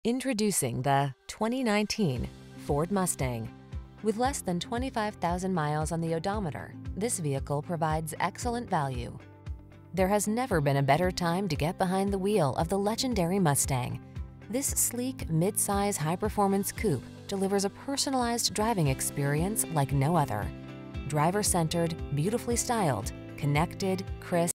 Introducing the 2019 Ford Mustang. With less than 25,000 miles on the odometer, this vehicle provides excellent value. There has never been a better time to get behind the wheel of the legendary Mustang. This sleek, mid-size, high-performance coupe delivers a personalized driving experience like no other. Driver-centered, beautifully styled, connected, crisp,